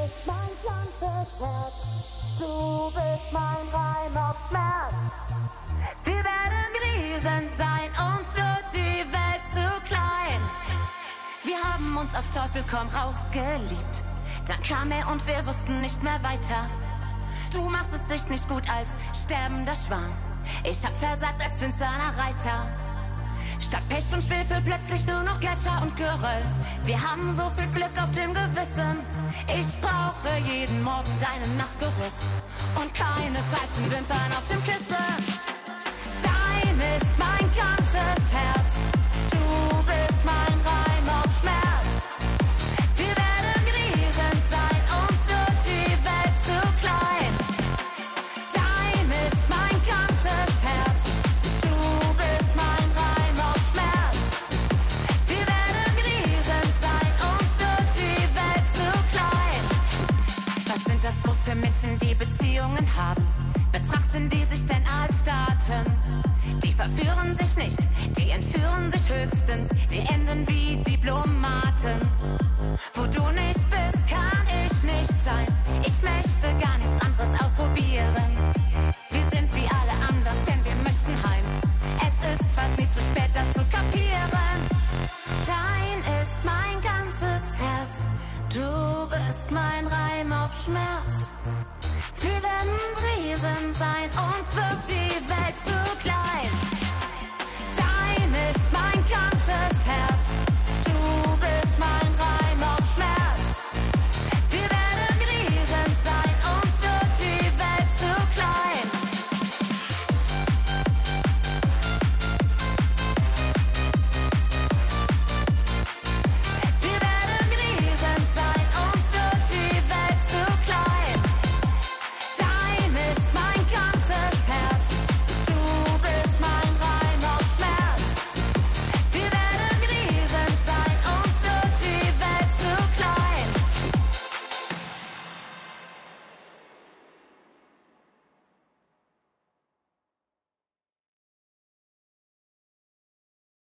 bist mein ganzes Herz, du bist mein Reim auf Schmerz. Wir werden Riesen sein, uns wird die Welt zu klein. Wir haben uns auf Teufel komm raus geliebt, dann kam er und wir wussten nicht mehr weiter. Du machtest dich nicht gut als sterbender Schwan, ich hab versagt als finsterner Reiter. Statt Pech und Schwefel plötzlich nur noch Gletscher und Geröll. Wir haben so viel Glück auf dem Gewissen. Ich brauche jeden Morgen deinen Nachtgeruch und keine falschen Wimpern auf dem Kissen. Dein ist mein ganzes Herz, du bist mein Reim auf Schmerz. Wir werden Riesen sein, uns wird die Welt zu klein. Dein ist mein ganzes Herz, du bist mein Reim auf Schmerz. Wir werden Riesen sein, uns wird die Welt zu klein. Was sind das bloß für Menschen, die Beziehungen haben? Betrachten die sich denn als Staaten? Die verführen sich nicht, die entführen sich höchstens, die enden wie Diplomaten. Wo du nicht bist, kann ich nicht sein. Ich möchte gar nichts anderes ausprobieren. Wir sind wie alle anderen, denn wir möchten heim. Es ist fast nie zu spät, das zu kapieren. Dein ist mein ganzes Herz, du bist mein Reim auf Schmerz. Wir werden Riesen sein, uns wird die Welt zu klein. Dein ist mein ganzes